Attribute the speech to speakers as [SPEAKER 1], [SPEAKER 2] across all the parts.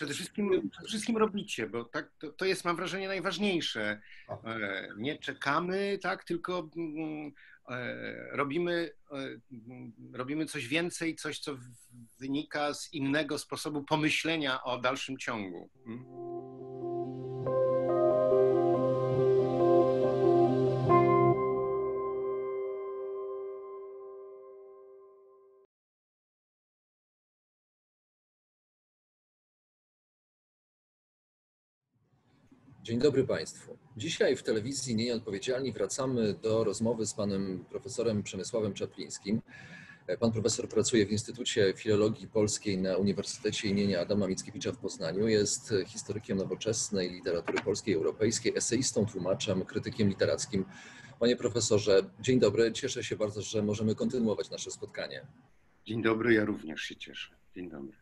[SPEAKER 1] przede wszystkim robicie, bo tak, to jest, mam wrażenie, najważniejsze. Nie czekamy, tak, tylko robimy coś więcej, coś, co wynika z innego sposobu pomyślenia o dalszym ciągu.
[SPEAKER 2] Dzień dobry Państwu. Dzisiaj w telewizji Nieodpowiedzialni wracamy do rozmowy z panem profesorem Przemysławem Czaplińskim. Pan profesor pracuje w Instytucie Filologii Polskiej na Uniwersytecie im. Adama Mickiewicza w Poznaniu. Jest historykiem nowoczesnej literatury polskiej, europejskiej, eseistą, tłumaczem, krytykiem literackim. Panie profesorze, dzień dobry. Cieszę się bardzo, że możemy kontynuować nasze spotkanie.
[SPEAKER 1] Dzień dobry, ja również się cieszę. Dzień dobry.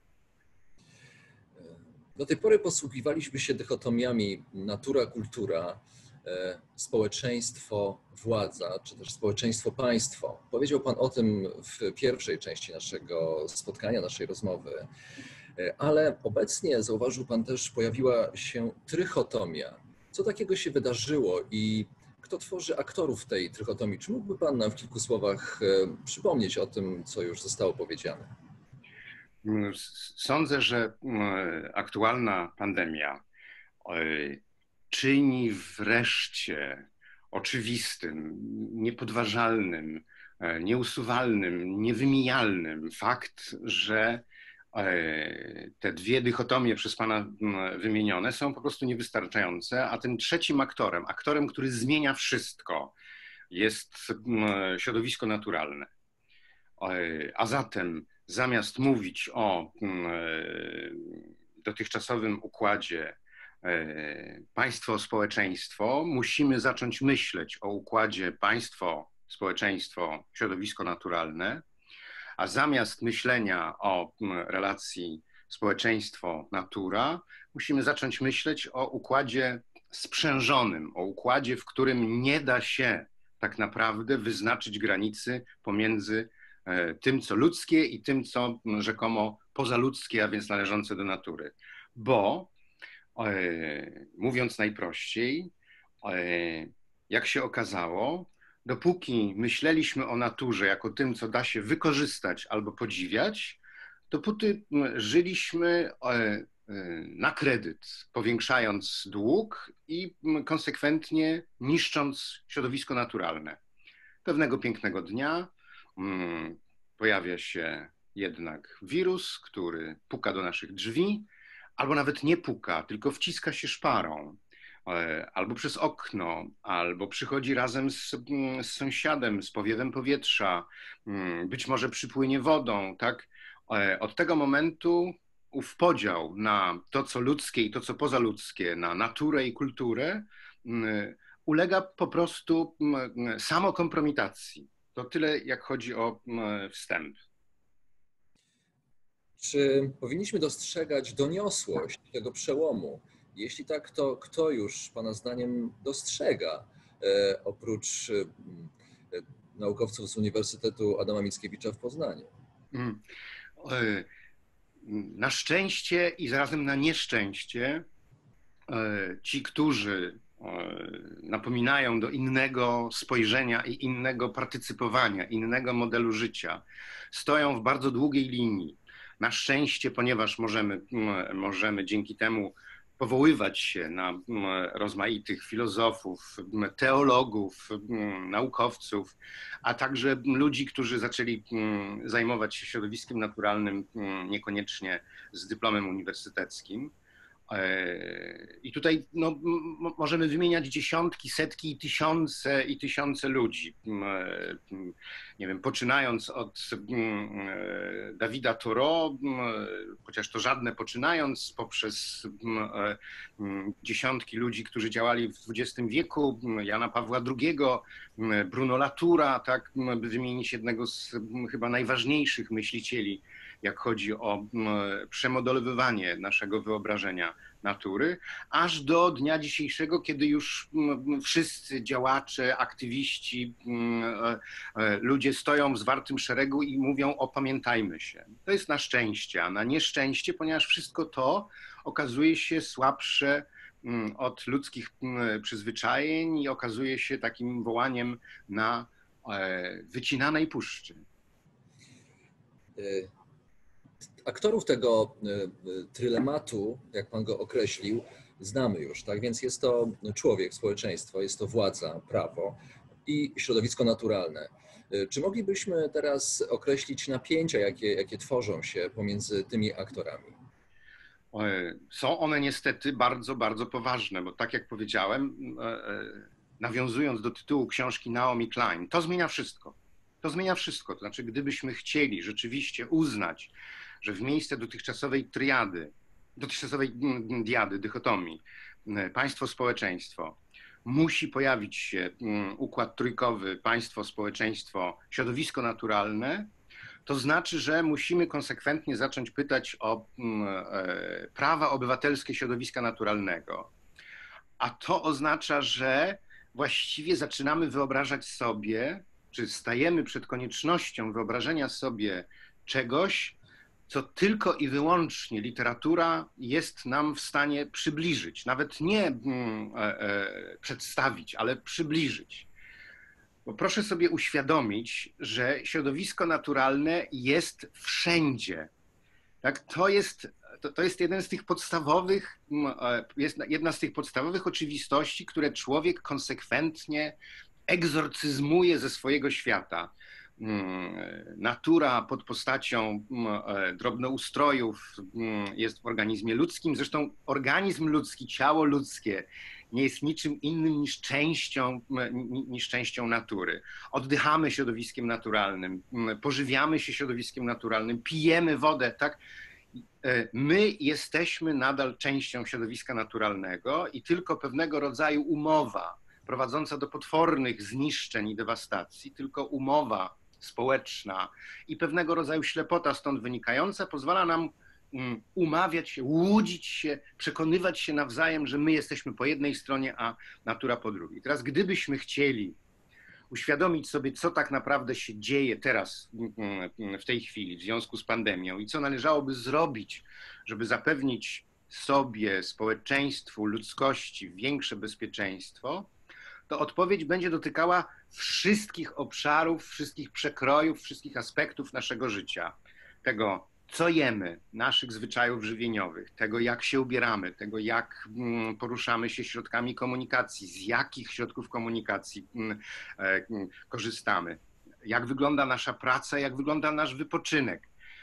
[SPEAKER 2] Do tej pory posługiwaliśmy się dychotomiami natura, kultura, społeczeństwo, władza, czy też społeczeństwo, państwo. Powiedział Pan o tym w pierwszej części naszego spotkania, naszej rozmowy, ale obecnie, zauważył Pan też, pojawiła się trychotomia. Co takiego się wydarzyło i kto tworzy aktorów tej trychotomii? Czy mógłby Pan nam w kilku słowach przypomnieć o tym, co już zostało powiedziane?
[SPEAKER 1] Sądzę, że aktualna pandemia czyni wreszcie oczywistym, niepodważalnym, nieusuwalnym, niewymijalnym fakt, że te dwie dychotomie przez Pana wymienione są po prostu niewystarczające, a tym trzecim aktorem, który zmienia wszystko, jest środowisko naturalne. A zatem zamiast mówić o dotychczasowym układzie państwo-społeczeństwo, musimy zacząć myśleć o układzie państwo-społeczeństwo-środowisko naturalne, a zamiast myślenia o relacji społeczeństwo-natura, musimy zacząć myśleć o układzie sprzężonym, o układzie, w którym nie da się tak naprawdę wyznaczyć granicy pomiędzy tym, co ludzkie i tym, co rzekomo pozaludzkie, a więc należące do natury. Bo, mówiąc najprościej, jak się okazało, dopóki myśleliśmy o naturze jako tym, co da się wykorzystać albo podziwiać, dopóty żyliśmy na kredyt, powiększając dług i konsekwentnie niszcząc środowisko naturalne. Pewnego pięknego dnia pojawia się jednak wirus, który puka do naszych drzwi, albo nawet nie puka, tylko wciska się szparą, albo przez okno, albo przychodzi razem z sąsiadem, z powiewem powietrza, być może przypłynie wodą, tak? Od tego momentu ów podział na to, co ludzkie i to, co pozaludzkie, na naturę i kulturę, ulega po prostu samokompromitacji. To tyle, jak chodzi o wstęp.
[SPEAKER 2] Czy powinniśmy dostrzegać doniosłość tego przełomu? Jeśli tak, to kto już Pana zdaniem dostrzega, oprócz naukowców z Uniwersytetu Adama Mickiewicza w Poznaniu?
[SPEAKER 1] Na szczęście i zarazem na nieszczęście ci, którzy napominają do innego spojrzenia i innego partycypowania, innego modelu życia, stoją w bardzo długiej linii. Na szczęście, ponieważ możemy dzięki temu powoływać się na rozmaitych filozofów, teologów, naukowców, a także ludzi, którzy zaczęli zajmować się środowiskiem naturalnym niekoniecznie z dyplomem uniwersyteckim. I tutaj możemy wymieniać dziesiątki, setki i tysiące ludzi. Nie wiem, poczynając od Dawida Thoreau, chociaż to żadne poczynając, poprzez dziesiątki ludzi, którzy działali w XX wieku, Jana Pawła II, Bruno Latoura, tak, by wymienić jednego z chyba najważniejszych myślicieli jak chodzi o przemodelowywanie naszego wyobrażenia natury, aż do dnia dzisiejszego, kiedy już wszyscy działacze, aktywiści, ludzie stoją w zwartym szeregu i mówią: opamiętajmy się. To jest na szczęście, a na nieszczęście, ponieważ wszystko to okazuje się słabsze od ludzkich przyzwyczajeń i okazuje się takim wołaniem na wycinanej puszczy.
[SPEAKER 2] Aktorów tego trylematu, jak pan go określił, znamy już, tak? Więc jest to człowiek, społeczeństwo, jest to władza, prawo i środowisko naturalne. Czy moglibyśmy teraz określić napięcia, jakie tworzą się pomiędzy tymi aktorami?
[SPEAKER 1] Są one niestety bardzo, bardzo poważne, bo tak jak powiedziałem, nawiązując do tytułu książki Naomi Klein, to zmienia wszystko. To zmienia wszystko. To znaczy, gdybyśmy chcieli rzeczywiście uznać, że w miejsce dotychczasowej diady, dychotomii, państwo-społeczeństwo, musi pojawić się układ trójkowy, państwo, społeczeństwo, środowisko naturalne, to znaczy, że musimy konsekwentnie zacząć pytać o prawa obywatelskie środowiska naturalnego. A to oznacza, że właściwie zaczynamy wyobrażać sobie, czy stajemy przed koniecznością wyobrażenia sobie czegoś, co tylko i wyłącznie literatura jest nam w stanie przybliżyć. Nawet nie przedstawić, ale przybliżyć. Bo proszę sobie uświadomić, że środowisko naturalne jest wszędzie. Tak? To jest jeden z tych podstawowych, jedna z tych podstawowych oczywistości, które człowiek konsekwentnie egzorcyzmuje ze swojego świata. Natura pod postacią drobnoustrojów jest w organizmie ludzkim. Zresztą organizm ludzki, ciało ludzkie nie jest niczym innym niż częścią natury. Oddychamy środowiskiem naturalnym, pożywiamy się środowiskiem naturalnym, pijemy wodę, tak? My jesteśmy nadal częścią środowiska naturalnego i tylko pewnego rodzaju umowa prowadząca do potwornych zniszczeń i dewastacji, tylko umowa społeczna i pewnego rodzaju ślepota stąd wynikająca pozwala nam umawiać się, łudzić się, przekonywać się nawzajem, że my jesteśmy po jednej stronie, a natura po drugiej. Teraz gdybyśmy chcieli uświadomić sobie, co tak naprawdę się dzieje teraz, w tej chwili, w związku z pandemią i co należałoby zrobić, żeby zapewnić sobie, społeczeństwu, ludzkości większe bezpieczeństwo, to odpowiedź będzie dotykała wszystkich obszarów, wszystkich przekrojów, wszystkich aspektów naszego życia. Tego, co jemy, naszych zwyczajów żywieniowych, tego, jak się ubieramy, tego, jak poruszamy się środkami komunikacji, z jakich środków komunikacji korzystamy, jak wygląda nasza praca, jak wygląda nasz wypoczynek.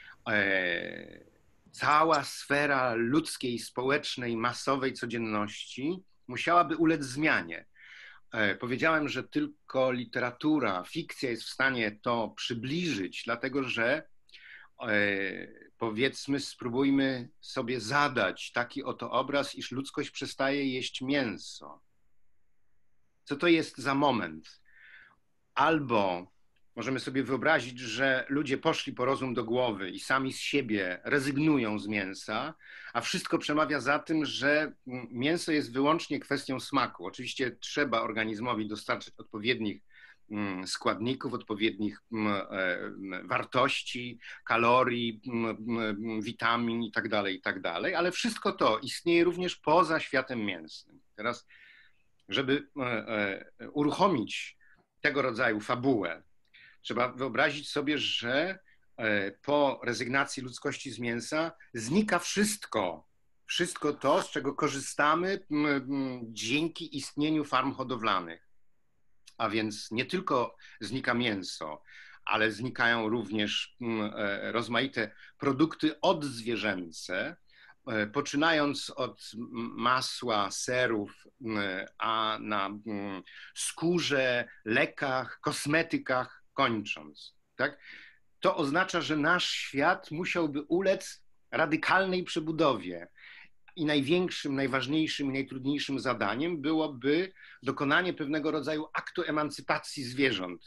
[SPEAKER 1] Cała sfera ludzkiej, społecznej, masowej codzienności musiałaby ulec zmianie. Powiedziałem, że tylko literatura, fikcja jest w stanie to przybliżyć, dlatego że powiedzmy, spróbujmy sobie zadać taki oto obraz, iż ludzkość przestaje jeść mięso. Co to jest za moment? Albo możemy sobie wyobrazić, że ludzie poszli po rozum do głowy i sami z siebie rezygnują z mięsa, a wszystko przemawia za tym, że mięso jest wyłącznie kwestią smaku. Oczywiście trzeba organizmowi dostarczyć odpowiednich składników, odpowiednich wartości, kalorii, witamin i tak dalej, ale wszystko to istnieje również poza światem mięsnym. Teraz, żeby uruchomić tego rodzaju fabułę, trzeba wyobrazić sobie, że po rezygnacji ludzkości z mięsa znika wszystko to, z czego korzystamy dzięki istnieniu farm hodowlanych. A więc nie tylko znika mięso, ale znikają również rozmaite produkty odzwierzęce, poczynając od masła, serów, a na skórze, lekach, kosmetykach kończąc. Tak? To oznacza, że nasz świat musiałby ulec radykalnej przebudowie. I największym, najważniejszym i najtrudniejszym zadaniem byłoby dokonanie pewnego rodzaju aktu emancypacji zwierząt.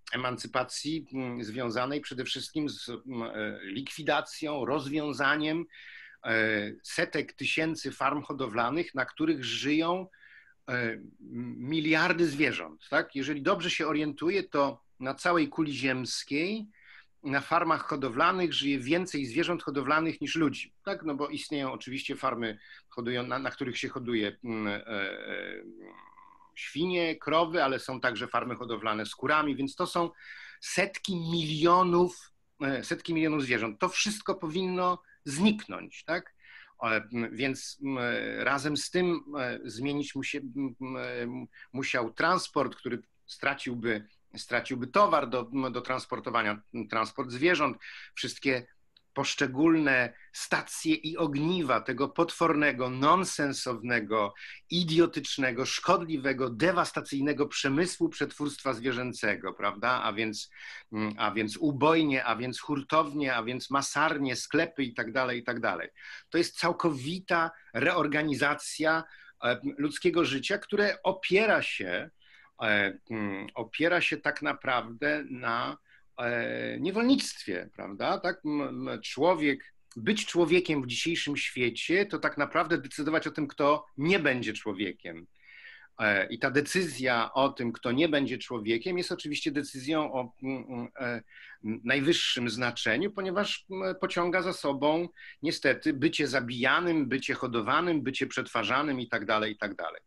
[SPEAKER 1] emancypacji związanej przede wszystkim z likwidacją, rozwiązaniem setek tysięcy farm hodowlanych, na których żyją miliardy zwierząt. Tak? Jeżeli dobrze się orientuję, to na całej kuli ziemskiej na farmach hodowlanych żyje więcej zwierząt hodowlanych niż ludzi. Tak? No bo istnieją oczywiście farmy, na których się hoduje świnie, krowy, ale są także farmy hodowlane z kurami, więc to są setki milionów zwierząt. To wszystko powinno zniknąć, tak? Więc razem z tym zmienić musiał transport, który straciłby towar do transportowania, transport zwierząt, wszystkie poszczególne stacje i ogniwa tego potwornego, nonsensownego, idiotycznego, szkodliwego, dewastacyjnego przemysłu przetwórstwa zwierzęcego, prawda? A więc ubojnie, a więc hurtownie, a więc masarnie, sklepy i tak dalej, i tak dalej. To jest całkowita reorganizacja ludzkiego życia, które opiera się tak naprawdę na niewolnictwie, prawda? Tak? Być człowiekiem w dzisiejszym świecie to tak naprawdę decydować o tym, kto nie będzie człowiekiem. I ta decyzja o tym, kto nie będzie człowiekiem, jest oczywiście decyzją o najwyższym znaczeniu, ponieważ pociąga za sobą niestety bycie zabijanym, bycie hodowanym, bycie przetwarzanym i tak dalej, i tak dalej.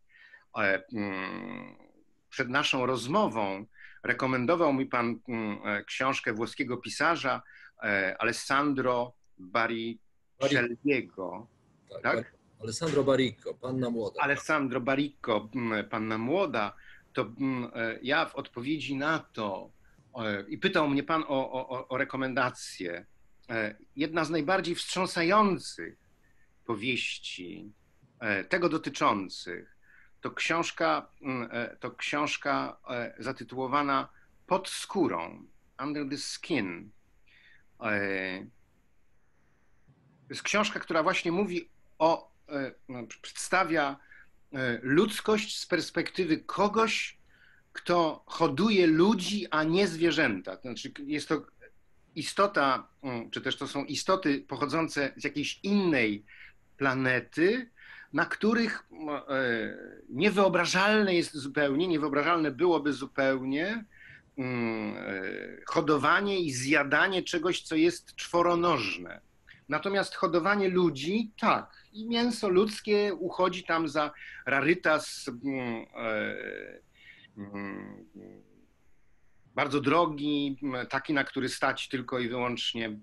[SPEAKER 1] Przed naszą rozmową rekomendował mi pan książkę włoskiego pisarza Alessandro Baricelliego.
[SPEAKER 2] Tak? Alessandro Baricco, Panna Młoda.
[SPEAKER 1] Alessandro Baricco, Panna Młoda. To ja w odpowiedzi na to i pytał mnie pan o rekomendacje. Jedna z najbardziej wstrząsających powieści tego dotyczących to książka zatytułowana Pod skórą, Under the Skin. To jest książka, która właśnie mówi przedstawia ludzkość z perspektywy kogoś, kto hoduje ludzi, a nie zwierzęta. To znaczy jest to istota, czy też to są istoty pochodzące z jakiejś innej planety, na których niewyobrażalne byłoby zupełnie hodowanie i zjadanie czegoś, co jest czworonożne. Natomiast hodowanie ludzi, tak, i mięso ludzkie uchodzi tam za rarytas bardzo drogi, taki, na który stać tylko i wyłącznie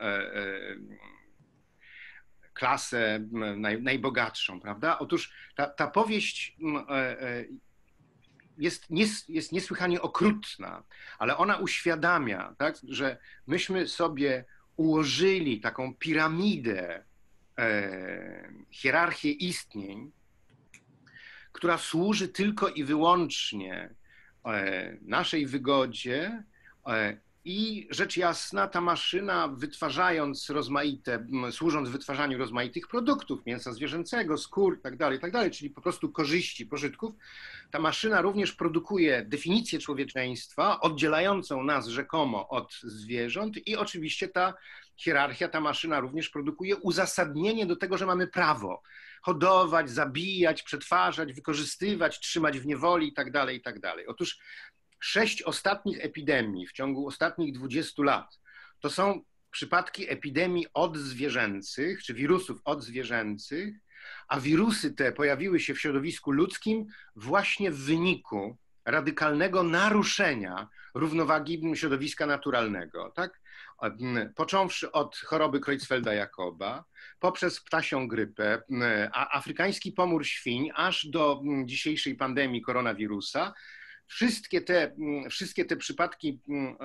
[SPEAKER 1] klasę najbogatszą, prawda? Otóż ta powieść jest niesłychanie okrutna, ale ona uświadamia, tak, że myśmy sobie ułożyli taką piramidę, hierarchię istnień, która służy tylko i wyłącznie naszej wygodzie i rzecz jasna ta maszyna służąc wytwarzaniu rozmaitych produktów, mięsa zwierzęcego, skór i tak dalej, czyli po prostu korzyści, pożytków, ta maszyna również produkuje definicję człowieczeństwa oddzielającą nas rzekomo od zwierząt i oczywiście ta hierarchia, ta maszyna również produkuje uzasadnienie do tego, że mamy prawo hodować, zabijać, przetwarzać, wykorzystywać, trzymać w niewoli i tak dalej, i tak dalej. Otóż 6 ostatnich epidemii w ciągu ostatnich 20 lat to są przypadki epidemii odzwierzęcych, czy wirusów odzwierzęcych, a wirusy te pojawiły się w środowisku ludzkim właśnie w wyniku radykalnego naruszenia równowagi środowiska naturalnego, tak? Począwszy od choroby Creutzfeldta-Jakoba, poprzez ptasią grypę, afrykański pomór świń, aż do dzisiejszej pandemii koronawirusa. Wszystkie te przypadki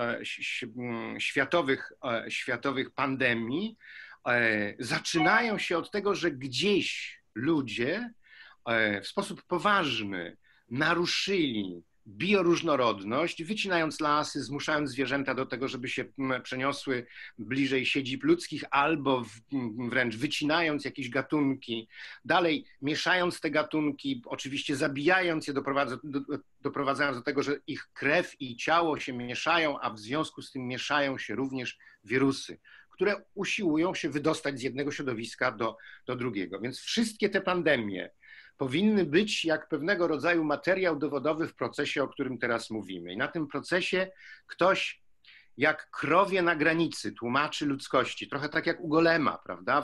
[SPEAKER 1] światowych pandemii zaczynają się od tego, że gdzieś ludzie w sposób poważny naruszyli bioróżnorodność, wycinając lasy, zmuszając zwierzęta do tego, żeby się przeniosły bliżej siedzib ludzkich, albo wręcz wycinając jakieś gatunki, dalej mieszając te gatunki, oczywiście zabijając je, doprowadzając do tego, że ich krew i ciało się mieszają, a w związku z tym mieszają się również wirusy, które usiłują się wydostać z jednego środowiska do drugiego. Więc wszystkie te pandemie powinny być jak pewnego rodzaju materiał dowodowy w procesie, o którym teraz mówimy. I na tym procesie ktoś jak krowie na granicy tłumaczy ludzkości, trochę tak jak u Golema, prawda?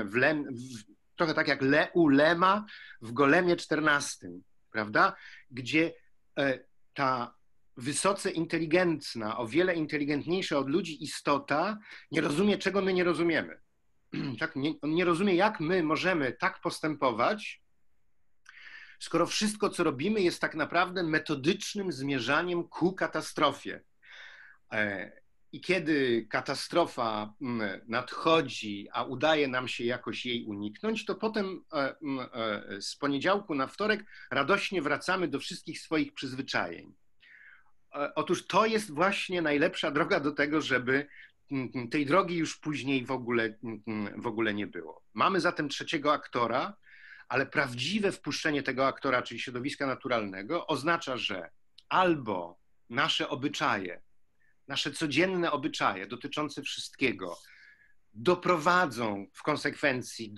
[SPEAKER 1] Trochę tak jak u Lema w Golemie XIV, prawda? Gdzie ta wysoce inteligentna, o wiele inteligentniejsza od ludzi istota nie rozumie, czego my nie rozumiemy. Tak? On nie rozumie, jak my możemy tak postępować, skoro wszystko, co robimy, jest tak naprawdę metodycznym zmierzaniem ku katastrofie. I kiedy katastrofa nadchodzi, a udaje nam się jakoś jej uniknąć, to potem z poniedziałku na wtorek radośnie wracamy do wszystkich swoich przyzwyczajeń. Otóż to jest właśnie najlepsza droga do tego, żeby tej drogi już później w ogóle nie było. Mamy zatem trzeciego aktora, ale prawdziwe wpuszczenie tego aktora, czyli środowiska naturalnego, oznacza, że albo nasze obyczaje, nasze codzienne obyczaje dotyczące wszystkiego doprowadzą w konsekwencji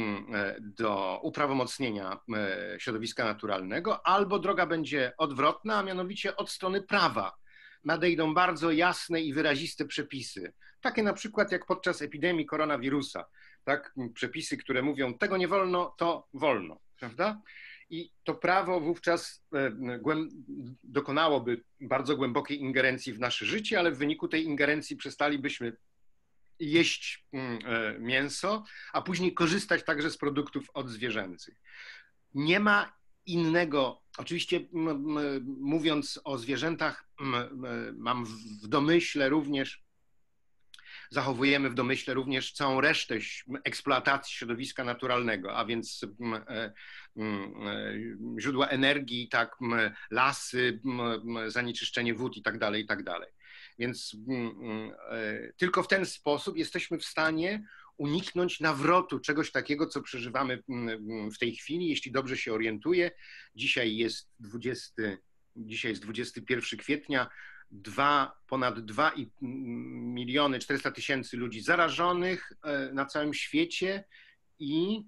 [SPEAKER 1] do uprawomocnienia środowiska naturalnego, albo droga będzie odwrotna, a mianowicie od strony prawa nadejdą bardzo jasne i wyraziste przepisy. Takie na przykład jak podczas epidemii koronawirusa. Tak? Przepisy, które mówią, tego nie wolno, to wolno, prawda? I to prawo wówczas dokonałoby bardzo głębokiej ingerencji w nasze życie, ale w wyniku tej ingerencji przestalibyśmy jeść mięso, a później korzystać także z produktów odzwierzęcych. Nie ma innego, oczywiście mówiąc o zwierzętach, mam w domyśle również, zachowujemy w domyśle również całą resztę eksploatacji środowiska naturalnego, a więc źródła energii, tak, lasy, zanieczyszczenie wód i tak dalej, i tak dalej. Więc tylko w ten sposób jesteśmy w stanie uniknąć nawrotu czegoś takiego, co przeżywamy w tej chwili, jeśli dobrze się orientuję. Dzisiaj jest 21 kwietnia, ponad 2,4 miliony ludzi zarażonych na całym świecie i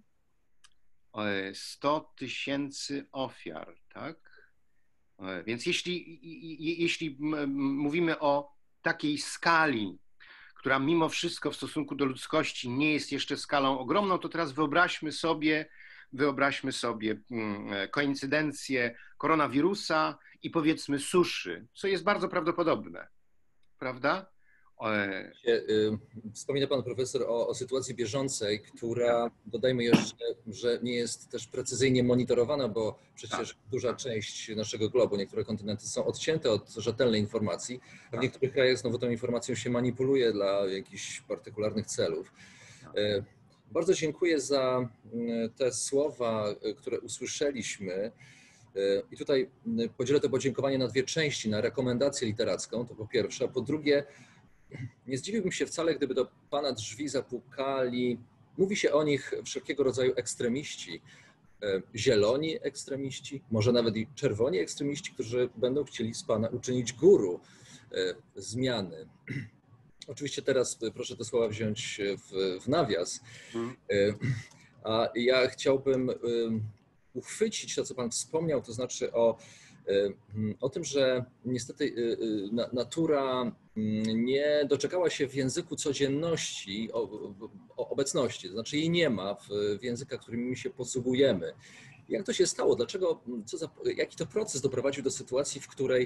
[SPEAKER 1] 100 000 ofiar, tak? Więc jeśli mówimy o takiej skali, która mimo wszystko w stosunku do ludzkości nie jest jeszcze skalą ogromną, to teraz wyobraźmy sobie koincydencję koronawirusa i powiedzmy suszy, co jest bardzo prawdopodobne, prawda?
[SPEAKER 2] Wspomina pan profesor o sytuacji bieżącej, która, dodajmy jeszcze, że nie jest też precyzyjnie monitorowana, bo przecież duża część naszego globu, niektóre kontynenty są odcięte od rzetelnej informacji, a w niektórych krajach znowu tą informacją się manipuluje dla jakichś partykularnych celów. Bardzo dziękuję za te słowa, które usłyszeliśmy. I tutaj podzielę to podziękowanie na dwie części, na rekomendację literacką, to po pierwsze, a po drugie, nie zdziwiłbym się wcale, gdyby do pana drzwi zapukali, mówi się o nich wszelkiego rodzaju ekstremiści, zieloni ekstremiści, może nawet i czerwoni ekstremiści, którzy będą chcieli z pana uczynić guru zmiany. Oczywiście teraz proszę te słowa wziąć w nawias, a ja chciałbym uchwycić to, co pan wspomniał, to znaczy o tym, że niestety natura nie doczekała się w języku codzienności obecności, to znaczy jej nie ma w językach, którymi się posługujemy. Jak to się stało? Dlaczego, jaki to proces doprowadził do sytuacji, w której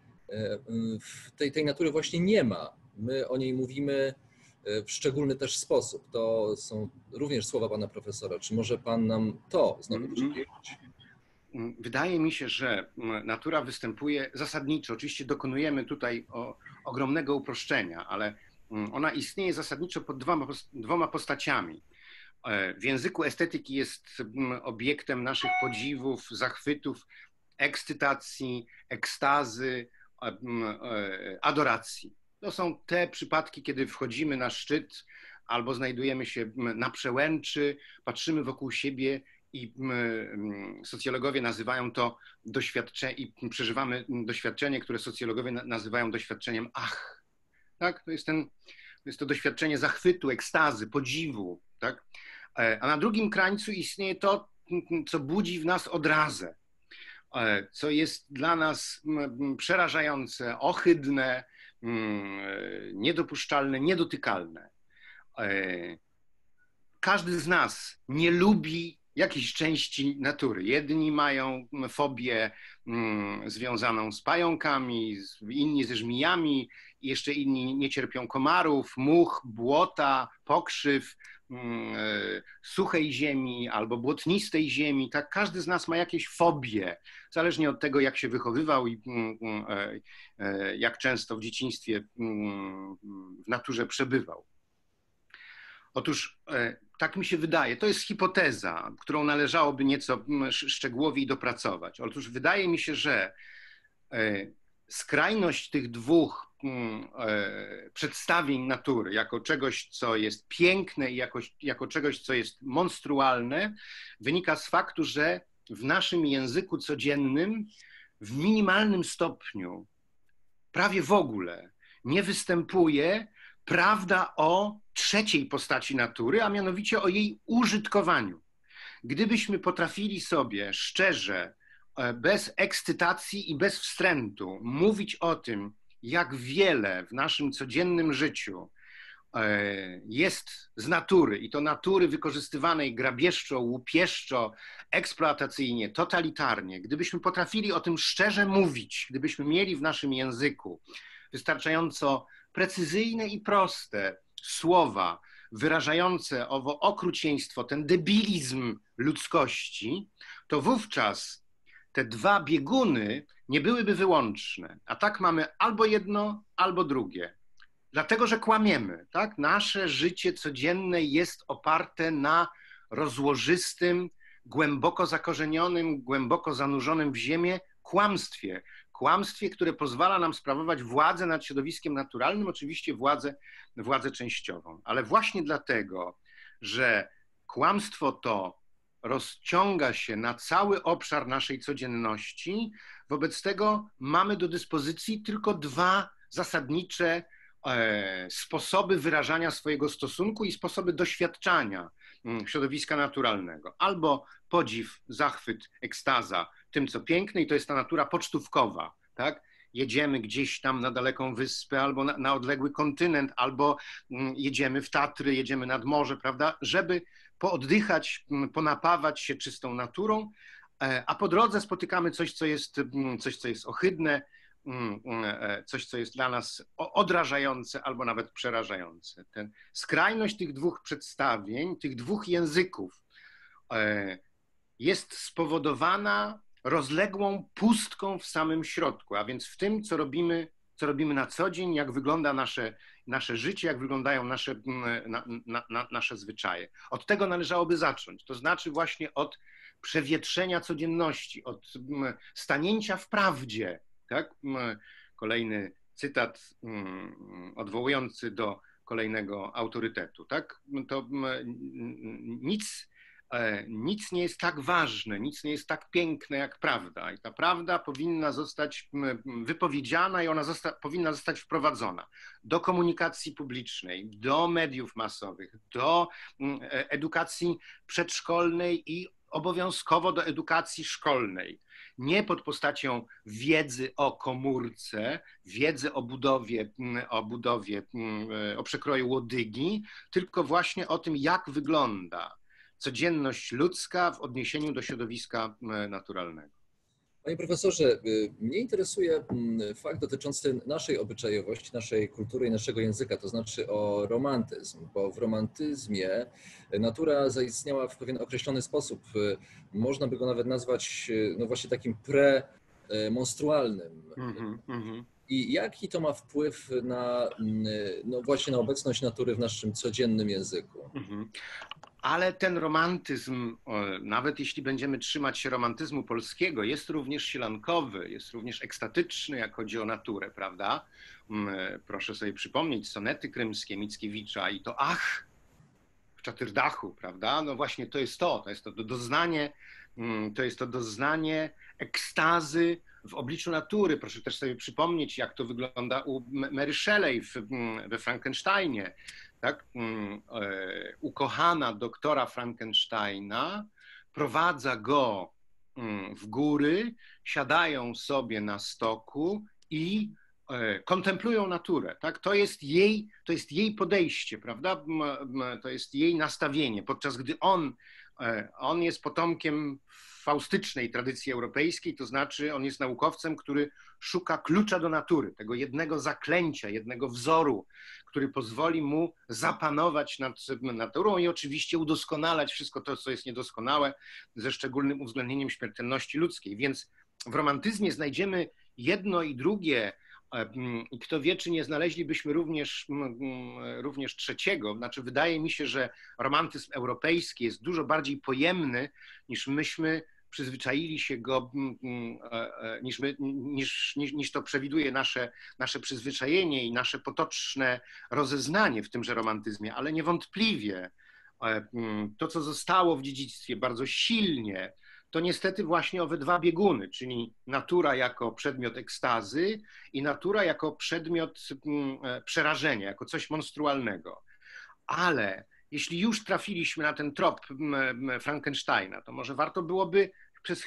[SPEAKER 2] tej natury właśnie nie ma? My o niej mówimy w szczególny też sposób. To są również słowa pana profesora. Czy może pan nam to znowu przybliżyć?
[SPEAKER 1] Wydaje mi się, że natura występuje zasadniczo. Oczywiście dokonujemy tutaj ogromnego uproszczenia, ale ona istnieje zasadniczo pod dwoma postaciami. W języku estetyki jest obiektem naszych podziwów, zachwytów ekscytacji, ekstazy, adoracji. To są te przypadki, kiedy wchodzimy na szczyt albo znajdujemy się na przełęczy, patrzymy wokół siebie i socjologowie nazywają to doświadczenie i przeżywamy doświadczenie, które socjologowie nazywają doświadczeniem ach. Tak? To jest to doświadczenie zachwytu, ekstazy, podziwu. Tak? A na drugim krańcu istnieje to, co budzi w nas odrazę, co jest dla nas przerażające, ohydne, niedopuszczalne, niedotykalne. Każdy z nas nie lubi jakiejś części natury. Jedni mają fobię związaną z pająkami, inni ze żmijami, jeszcze inni nie cierpią komarów, much, błota, pokrzyw, suchej ziemi albo błotnistej ziemi. Tak, każdy z nas ma jakieś fobie, zależnie od tego, jak się wychowywał i jak często w dzieciństwie w naturze przebywał. Otóż tak mi się wydaje, to jest hipoteza, którą należałoby nieco szczegółowiej dopracować. Otóż wydaje mi się, że skrajność tych dwóch przedstawień natury jako czegoś, co jest piękne i jako czegoś, co jest monstrualne, wynika z faktu, że w naszym języku codziennym w minimalnym stopniu, prawie w ogóle, nie występuje prawda o trzeciej postaci natury, a mianowicie o jej użytkowaniu. Gdybyśmy potrafili sobie szczerze, bez ekscytacji i bez wstrętu mówić o tym, jak wiele w naszym codziennym życiu jest z natury i to natury wykorzystywanej grabieżczo, łupieszczo, eksploatacyjnie, totalitarnie, gdybyśmy potrafili o tym szczerze mówić, gdybyśmy mieli w naszym języku wystarczająco precyzyjne i proste słowa wyrażające owo okrucieństwo, ten debilizm ludzkości, to wówczas te dwa bieguny nie byłyby wyłączne. A tak mamy albo jedno, albo drugie. Dlatego, że kłamiemy. Tak? Nasze życie codzienne jest oparte na rozłożystym, głęboko zakorzenionym, głęboko zanurzonym w ziemię kłamstwie. Kłamstwie, które pozwala nam sprawować władzę nad środowiskiem naturalnym, oczywiście władzę częściową. Ale właśnie dlatego, że kłamstwo to rozciąga się na cały obszar naszej codzienności, wobec tego mamy do dyspozycji tylko dwa zasadnicze sposoby wyrażania swojego stosunku i sposoby doświadczania środowiska naturalnego. Albo podziw, zachwyt, ekstaza tym, co piękne, i to jest ta natura pocztówkowa, tak? Jedziemy gdzieś tam na daleką wyspę albo na odległy kontynent, albo jedziemy w Tatry, jedziemy nad morze, prawda? Żeby pooddychać, ponapawać się czystą naturą, a po drodze spotykamy coś, co jest ohydne, coś, co jest dla nas odrażające albo nawet przerażające. Skrajność tych dwóch przedstawień, tych dwóch języków jest spowodowana rozległą pustką w samym środku, a więc w tym, co robimy na co dzień, jak wygląda nasze życie, jak wyglądają nasze zwyczaje. Od tego należałoby zacząć, to znaczy właśnie od przewietrzenia codzienności, od stanięcia w prawdzie. Tak? Kolejny cytat odwołujący do kolejnego autorytetu. Tak? To nic nie jest tak ważne, nic nie jest tak piękne jak prawda. I ta prawda powinna zostać wypowiedziana i ona powinna zostać wprowadzona do komunikacji publicznej, do mediów masowych, do edukacji przedszkolnej i obowiązkowo do edukacji szkolnej. Nie pod postacią wiedzy o komórce, wiedzy o przekroju łodygi, tylko właśnie o tym, jak wygląda codzienność ludzka w odniesieniu do środowiska naturalnego.
[SPEAKER 2] Panie profesorze, mnie interesuje fakt dotyczący naszej obyczajowości, naszej kultury i naszego języka, to znaczy o romantyzm, bo w romantyzmie natura zaistniała w pewien określony sposób. Można by go nawet nazwać no właśnie takim premonstrualnym. I jaki to ma wpływ na, no właśnie na obecność natury w naszym codziennym języku?
[SPEAKER 1] Ale ten romantyzm, nawet jeśli będziemy trzymać się romantyzmu polskiego, jest również sielankowy, jest również ekstatyczny, jak chodzi o naturę, prawda? Proszę sobie przypomnieć sonety krymskie Mickiewicza i to ach w Czatyrdachu, prawda? No właśnie to jest to doznanie, to jest to doznanie ekstazy w obliczu natury. Proszę też sobie przypomnieć, jak to wygląda u Mary Shelley we Frankensteinie. Tak? Ukochana doktora Frankensteina prowadza go w góry, siadają sobie na stoku i kontemplują naturę. Tak? To jest jej podejście, prawda? To jest jej nastawienie, podczas gdy on jest potomkiem faustycznej tradycji europejskiej, to znaczy on jest naukowcem, który szuka klucza do natury, tego jednego zaklęcia, jednego wzoru, który pozwoli mu zapanować nad naturą i oczywiście udoskonalać wszystko to, co jest niedoskonałe, ze szczególnym uwzględnieniem śmiertelności ludzkiej. Więc w romantyzmie znajdziemy jedno i drugie, i kto wie, czy nie znaleźlibyśmy również trzeciego. Znaczy, wydaje mi się, że romantyzm europejski jest dużo bardziej pojemny, niż myśmy przyzwyczaili się go, niż to przewiduje nasze przyzwyczajenie i nasze potoczne rozeznanie w tymże romantyzmie, ale niewątpliwie to, co zostało w dziedzictwie bardzo silnie, to niestety właśnie owe dwa bieguny, czyli natura jako przedmiot ekstazy i natura jako przedmiot przerażenia, jako coś monstrualnego. Ale jeśli już trafiliśmy na ten trop Frankensteina, to może warto byłoby przez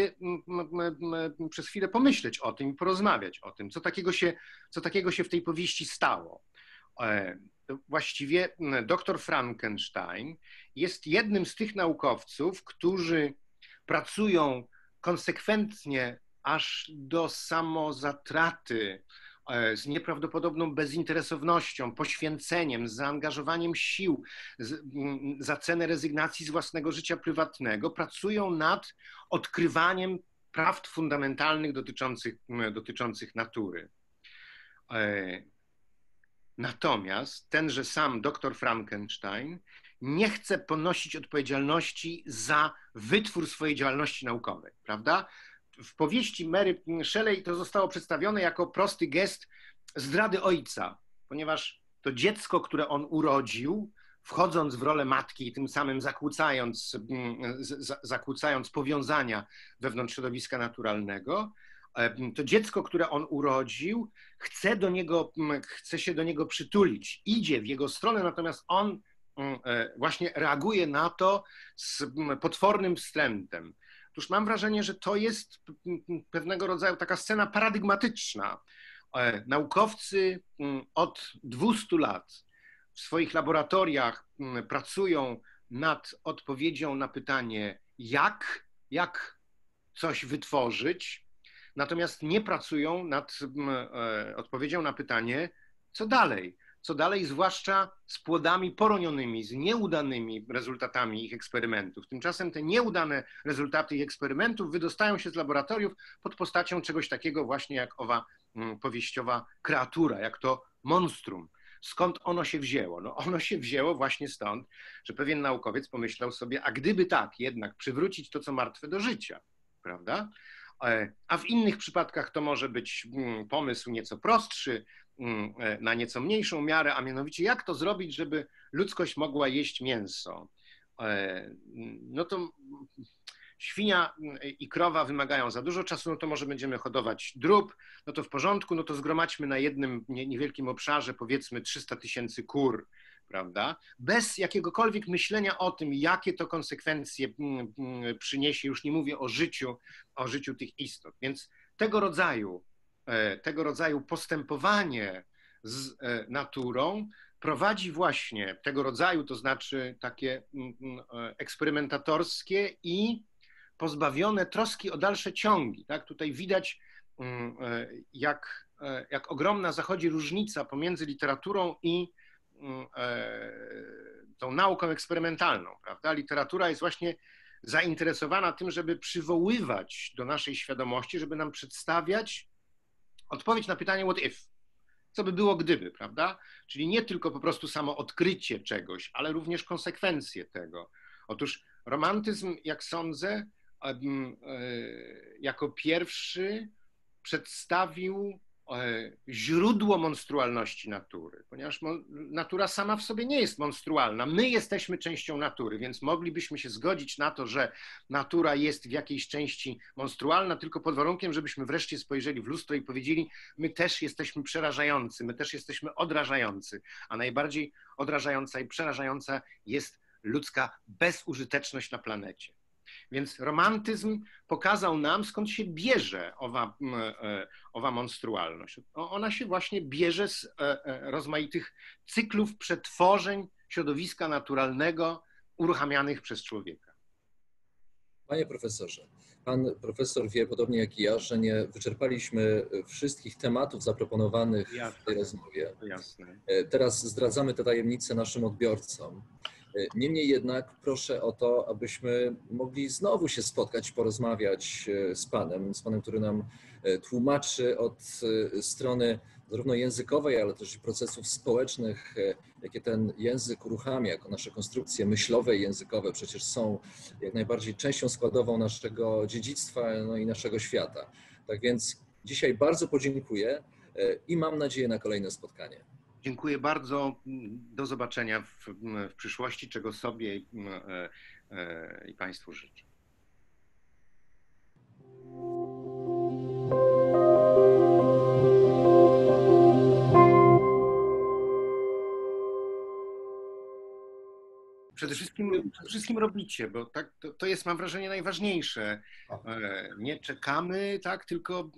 [SPEAKER 1] chwilę pomyśleć o tym i porozmawiać o tym, co takiego się w tej powieści stało. Właściwie dr Frankenstein jest jednym z tych naukowców, którzy pracują konsekwentnie aż do samozatraty, z nieprawdopodobną bezinteresownością, poświęceniem, z zaangażowaniem sił, za cenę rezygnacji z własnego życia prywatnego, pracują nad odkrywaniem prawd fundamentalnych dotyczących natury. Natomiast tenże sam dr Frankenstein nie chce ponosić odpowiedzialności za wytwór swojej działalności naukowej, prawda? W powieści Mary Shelley to zostało przedstawione jako prosty gest zdrady ojca, ponieważ to dziecko, które on urodził, wchodząc w rolę matki i tym samym zakłócając powiązania wewnątrz środowiska naturalnego, to dziecko, które on urodził, chce się do niego przytulić, idzie w jego stronę, natomiast on właśnie reaguje na to z potwornym wstrętem. Otóż mam wrażenie, że to jest pewnego rodzaju taka scena paradygmatyczna. Naukowcy od 200 lat w swoich laboratoriach pracują nad odpowiedzią na pytanie, jak coś wytworzyć, natomiast nie pracują nad odpowiedzią na pytanie, co dalej. Co dalej, zwłaszcza z płodami poronionymi, z nieudanymi rezultatami ich eksperymentów. Tymczasem te nieudane rezultaty ich eksperymentów wydostają się z laboratoriów pod postacią czegoś takiego właśnie jak owa powieściowa kreatura, jak to monstrum. Skąd ono się wzięło? No ono się wzięło właśnie stąd, że pewien naukowiec pomyślał sobie, a gdyby tak jednak przywrócić to, co martwe do życia, prawda? A w innych przypadkach to może być pomysł nieco prostszy, na nieco mniejszą miarę, a mianowicie jak to zrobić, żeby ludzkość mogła jeść mięso. No to świnia i krowa wymagają za dużo czasu, no to może będziemy hodować drób, no to w porządku, no to zgromadźmy na jednym niewielkim obszarze powiedzmy 300 000 kur, prawda? Bez jakiegokolwiek myślenia o tym, jakie to konsekwencje przyniesie, już nie mówię o życiu tych istot. Więc tego rodzaju postępowanie z naturą prowadzi właśnie tego rodzaju, to znaczy takie eksperymentatorskie i pozbawione troski o dalsze ciągi. Tak? Tutaj widać, jak ogromna zachodzi różnica pomiędzy literaturą i tą nauką eksperymentalną. Prawda? Literatura jest właśnie zainteresowana tym, żeby przywoływać do naszej świadomości, żeby nam przedstawiać odpowiedź na pytanie what if? co by było gdyby, prawda? Czyli nie tylko po prostu samo odkrycie czegoś, ale również konsekwencje tego. Otóż romantyzm, jak sądzę, jako pierwszy przedstawił źródło monstrualności natury, ponieważ natura sama w sobie nie jest monstrualna. My jesteśmy częścią natury, więc moglibyśmy się zgodzić na to, że natura jest w jakiejś części monstrualna, tylko pod warunkiem, żebyśmy wreszcie spojrzeli w lustro i powiedzieli, my też jesteśmy przerażający, my też jesteśmy odrażający, a najbardziej odrażająca i przerażająca jest ludzka bezużyteczność na planecie. Więc romantyzm pokazał nam, skąd się bierze owa monstrualność. Ona się właśnie bierze z rozmaitych cyklów przetworzeń środowiska naturalnego uruchamianych przez człowieka.
[SPEAKER 2] Panie profesorze, pan profesor wie, podobnie jak i ja, że nie wyczerpaliśmy wszystkich tematów zaproponowanych w tej rozmowie.
[SPEAKER 1] Jasne.
[SPEAKER 2] Teraz zdradzamy te tajemnice naszym odbiorcom. Niemniej jednak proszę o to, abyśmy mogli znowu się spotkać, porozmawiać z panem, który nam tłumaczy od strony zarówno językowej, ale też i procesów społecznych, jakie ten język uruchamia, jako nasze konstrukcje myślowe i językowe przecież są jak najbardziej częścią składową naszego dziedzictwa, no i naszego świata. Tak więc dzisiaj bardzo podziękuję i mam nadzieję na kolejne spotkanie.
[SPEAKER 1] Dziękuję bardzo. Do zobaczenia w przyszłości, czego sobie i Państwu życzę. Przede wszystkim robicie, bo tak, to jest, mam wrażenie, najważniejsze. Nie czekamy, tak, tylko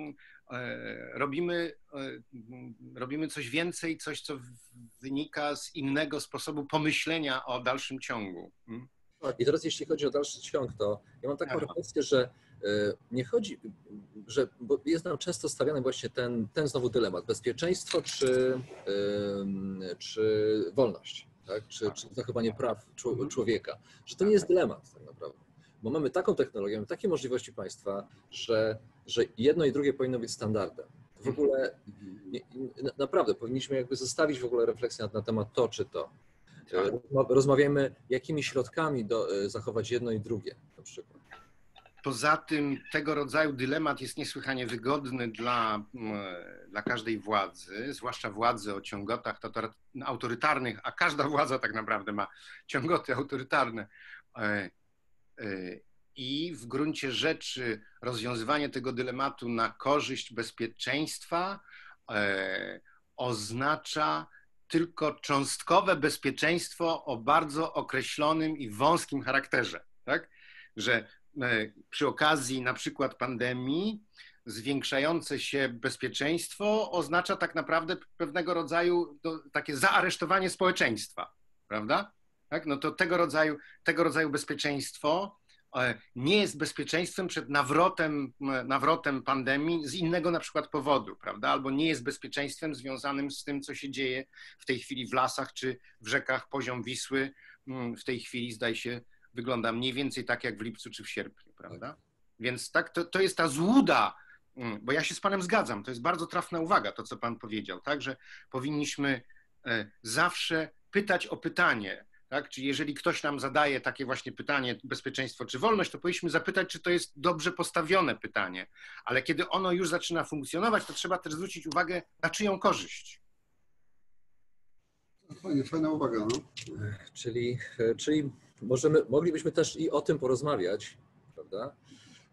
[SPEAKER 1] robimy coś więcej, coś, co wynika z innego sposobu pomyślenia o dalszym ciągu.
[SPEAKER 2] I teraz jeśli chodzi o dalszy ciąg, to ja mam taką refleksję, że nie chodzi, bo jest nam często stawiany właśnie ten znowu dylemat, bezpieczeństwo czy wolność, tak? Czy zachowanie praw człowieka, że to nie jest dylemat tak naprawdę. Bo mamy taką technologię, mamy takie możliwości państwa, że jedno i drugie powinno być standardem. W ogóle naprawdę powinniśmy jakby zostawić w ogóle refleksję na temat to czy to. Rozmawiamy, jakimi środkami zachować jedno i drugie na przykład.
[SPEAKER 1] Poza tym tego rodzaju dylemat jest niesłychanie wygodny dla każdej władzy, zwłaszcza władzy o ciągotach autorytarnych, a każda władza tak naprawdę ma ciągoty autorytarne. I w gruncie rzeczy rozwiązywanie tego dylematu na korzyść bezpieczeństwa oznacza tylko cząstkowe bezpieczeństwo o bardzo określonym i wąskim charakterze, tak? Że przy okazji na przykład pandemii zwiększające się bezpieczeństwo oznacza tak naprawdę pewnego rodzaju takie zaaresztowanie społeczeństwa, prawda? Tak? No to tego rodzaju bezpieczeństwo nie jest bezpieczeństwem przed nawrotem pandemii z innego na przykład powodu, prawda? Albo nie jest bezpieczeństwem związanym z tym, co się dzieje w tej chwili w lasach czy w rzekach. Poziom Wisły w tej chwili, zdaje się, wygląda mniej więcej tak jak w lipcu czy w sierpniu, prawda? Więc tak, to jest ta złuda, bo ja się z panem zgadzam, to jest bardzo trafna uwaga, to co pan powiedział, tak, że powinniśmy zawsze pytać o pytanie, tak? Czyli jeżeli ktoś nam zadaje takie właśnie pytanie, bezpieczeństwo czy wolność, to powinniśmy zapytać, czy to jest dobrze postawione pytanie. Ale kiedy ono już zaczyna funkcjonować, to trzeba też zwrócić uwagę, na czyją korzyść.
[SPEAKER 3] Fajna uwaga, no.
[SPEAKER 2] Czyli moglibyśmy też i o tym porozmawiać, prawda?